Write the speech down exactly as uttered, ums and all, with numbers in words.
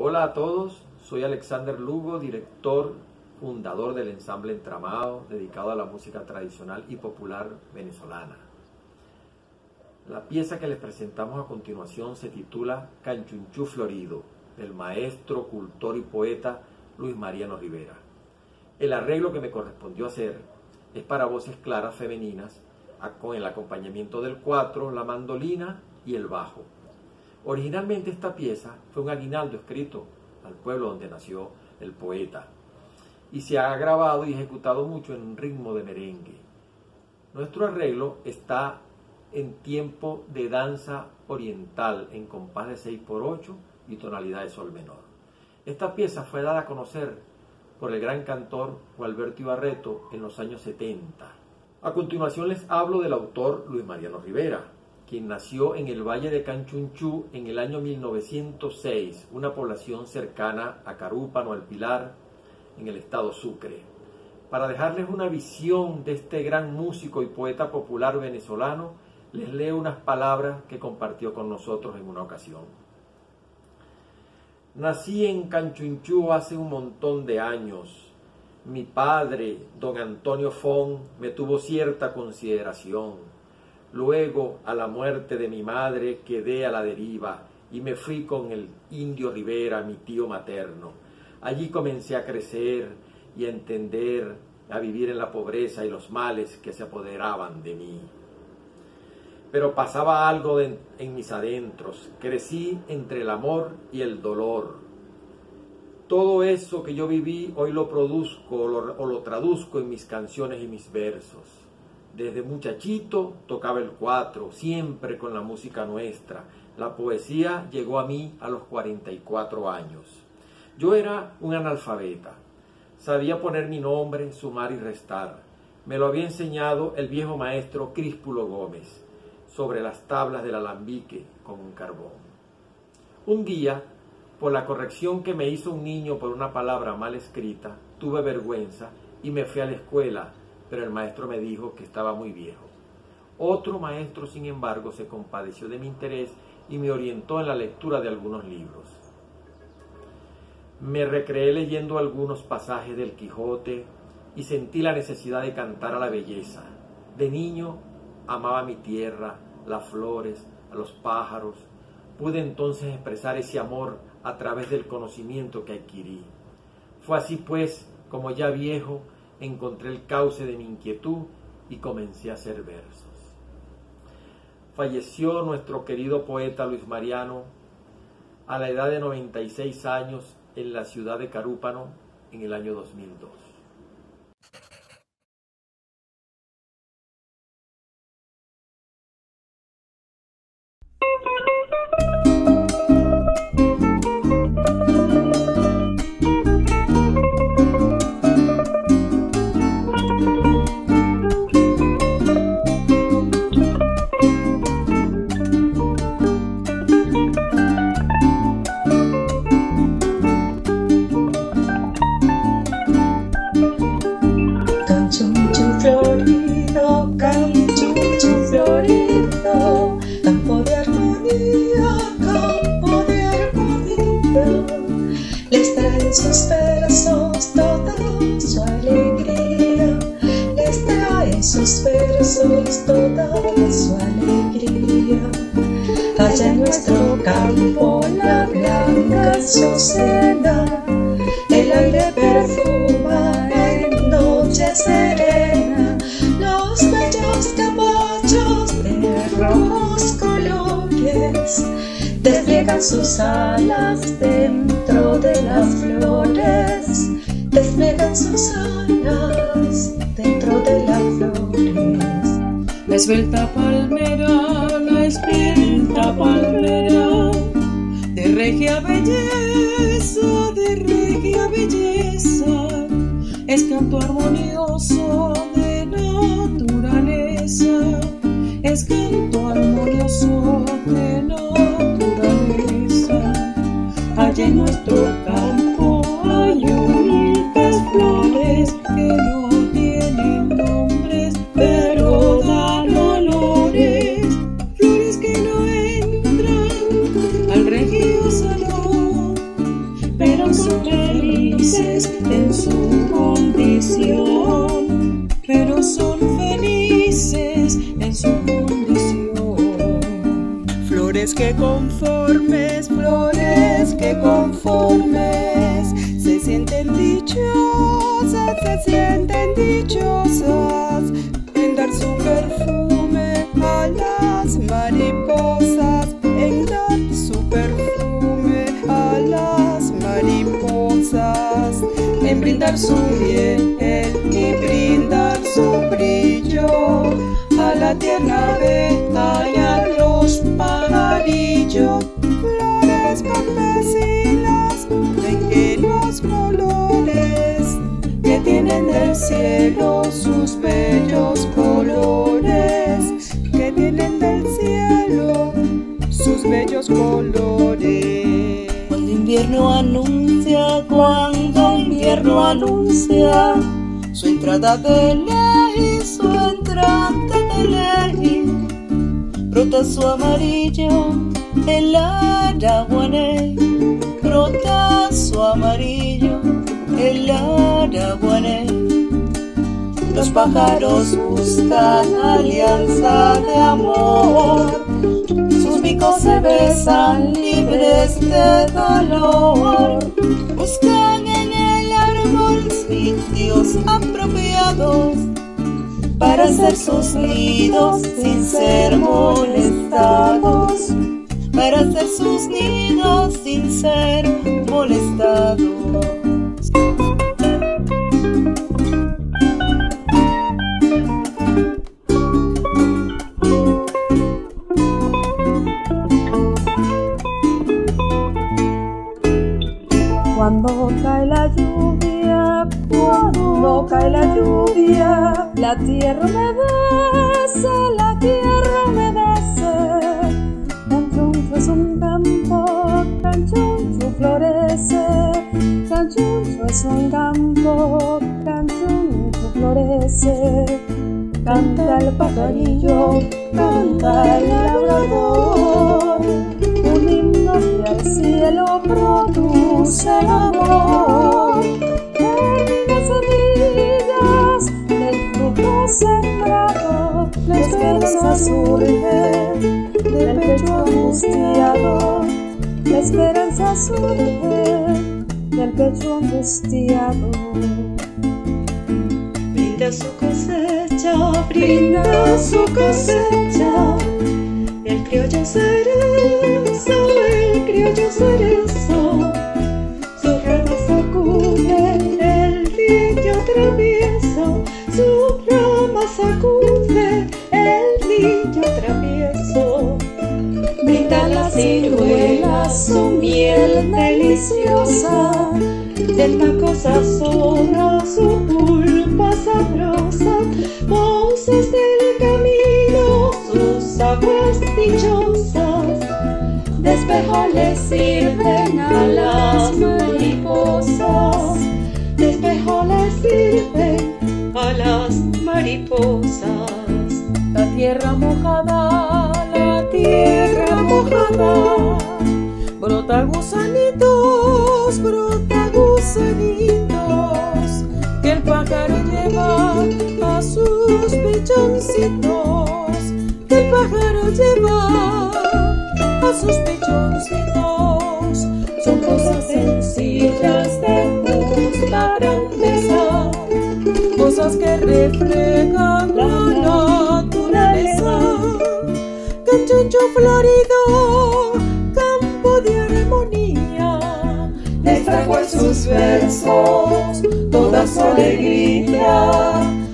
Hola a todos, soy Alexander Lugo, director, fundador del ensamble Entramado, dedicado a la música tradicional y popular venezolana. La pieza que les presentamos a continuación se titula Canchunchú Florido, del maestro, cultor y poeta Luis Mariano Rivera. El arreglo que me correspondió hacer es para voces claras femeninas, con el acompañamiento del cuatro, la mandolina y el bajo. Originalmente esta pieza fue un aguinaldo escrito al pueblo donde nació el poeta y se ha grabado y ejecutado mucho en un ritmo de merengue. Nuestro arreglo está en tiempo de danza oriental en compás de seis por ocho y tonalidad de sol menor. Esta pieza fue dada a conocer por el gran cantor Gualberto Ibarreto en los años setenta. A continuación les hablo del autor Luis Mariano Rivera, quien nació en el Valle de Canchunchú en el año mil novecientos seis, una población cercana a Carúpano, El Pilar, en el estado Sucre. Para dejarles una visión de este gran músico y poeta popular venezolano, les leo unas palabras que compartió con nosotros en una ocasión. Nací en Canchunchú hace un montón de años. Mi padre, don Antonio Fon, me tuvo cierta consideración. Luego, a la muerte de mi madre, quedé a la deriva y me fui con el indio Rivera, mi tío materno. Allí comencé a crecer y a entender, a vivir en la pobreza y los males que se apoderaban de mí. Pero pasaba algo de, en mis adentros. Crecí entre el amor y el dolor. Todo eso que yo viví hoy lo produzco o lo, o lo traduzco en mis canciones y mis versos. Desde muchachito tocaba el cuatro, siempre con la música nuestra. La poesía llegó a mí a los cuarenta y cuatro años. Yo era un analfabeta. Sabía poner mi nombre, sumar y restar. Me lo había enseñado el viejo maestro Críspulo Gómez sobre las tablas del alambique con un carbón. Un día, por la corrección que me hizo un niño por una palabra mal escrita, tuve vergüenza y me fui a la escuela, pero el maestro me dijo que estaba muy viejo. Otro maestro, sin embargo, se compadeció de mi interés y me orientó en la lectura de algunos libros. Me recreé leyendo algunos pasajes del Quijote y sentí la necesidad de cantar a la belleza. De niño amaba mi tierra, las flores, a los pájaros. Pude entonces expresar ese amor a través del conocimiento que adquirí. Fue así pues, como ya viejo, encontré el cauce de mi inquietud y comencé a hacer versos. Falleció nuestro querido poeta Luis Mariano a la edad de noventa y seis años en la ciudad de Carúpano en el año dos mil dos. Florido, Canchunchú florido, campo de armonía, campo de armonía. Les traen sus versos toda su alegría, les traen sus versos toda su alegría. Allá en nuestro campo la blanca azucena, el aire perfuma en noche serena. Los bellos caballos de rojos colores despliegan sus alas dentro de las flores, despliegan sus alas dentro de las flores. La esbelta palmera, la esbelta palmera, de regia belleza, de regia belleza, es canto armonioso de naturaleza, es canto armonioso de naturaleza. Allá en nuestro campo hay bonitas flores que no tienen nombres, pero dan olores, flores que no entran al regio salón son felices en su condición, pero son felices en su condición. Flores que conformes, flores que conformes, se sienten dichosas, se sienten dichosas en dar su perfume a las mariposas, en dar su perfume a las mariposas, en brindar su miel y brindar su brillo a la tierna abeja y a los pajarillos. Flores campesinas de ingenuos colores que tienen del cielo sus bellos colores, que tienen del cielo sus bellos colores. Cuando invierno anuncia, cuando invierno anuncia su entrada de ley, su entrada de ley, brota su amarillo el araguané, brota su amarillo el araguané. Los pájaros buscan alianza de amor, sus bicos se besan libres de dolor, buscan en el árbol sitios apropiados para hacer sus nidos sin ser molestados, para hacer sus nidos sin ser molestados. Cuando cae la lluvia, cuando cae la lluvia, la tierra humedece, la tierra humedece. Canchuncho es un campo, Canchuncho florece. Canchuncho es un campo, Canchuncho florece. Canta el pajarillo, canta el labrador, un himno que al cielo produce el amor. En las semillas del fruto sembrado, la esperanza surge del pecho angustiado, la esperanza surge del pecho angustiado. Brinda su cosecha, brinda su cosecha, el criollo cerezo, el criollo cerezo, su rama sacude el niño travieso, su rama sacude el niño travieso. Brinda las ciruelas su miel deliciosa, del taco sazona su pulpa sabrosa, voces del camino sus aguas dichosas, de espejo les sirven a las mariposas, de espejo les sirven a las mariposas. La tierra mojada, la tierra mojada, brota gusanitos, brota gusanitos, que el pájaro lleva a sus pichoncitos, que el pájaro lleva a sus pichoncitos. Son cosas sencillas de justa grandeza, cosas que reflejan la naturaleza. Canchuncho florido, campo de armonía, les traigo en sus versos toda su alegría,